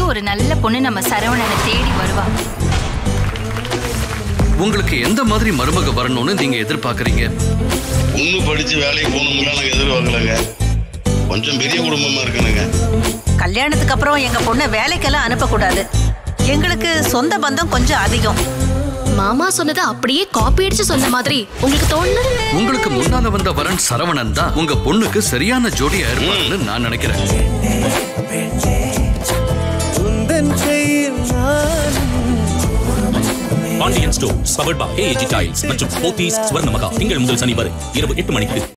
எப்படியும் ஒரு நல்ல பொண்ணு நம்ம சரவணனை தேடி வருவா. உங்களுக்கு எந்த மாதிரி மருமக வரணும்னு நீங்க எதிர்பார்க்கறீங்க? பொண்ணு படிச்சு வேலைக்கு போகணும்லாம் நாங்க எதிர்பார்க்கலங்க. கொஞ்சம் பெரிய குடும்பமா இருக்கணுங்க. கல்யாணத்துக்கு அப்புறம் எங்க பொண்ணை வேலைக்கெல்லாம் அனுப்பக்கூடாது. எங்களுக்கு சொந்த பந்தம் கொஞ்சம் அதிகம். மாமா சொன்னதை அப்படியே காப்பி அடிச்சு சொன்ன மாதிரி உங்களுக்கு தோணல? உங்களுக்கு முன்னால வந்த வரன் சரவணன் தான் உங்க பொண்ணுக்கு சரியான ஜோடியா இருப்பான்னு நான் நினைக்கிறேன். Pandian stores powered by AG tiles மற்றும் போத்தீஸ் ஸ்வர்ணமகா திங்கள் முதல் சனி வரை இரவு 8 மணிக்கு.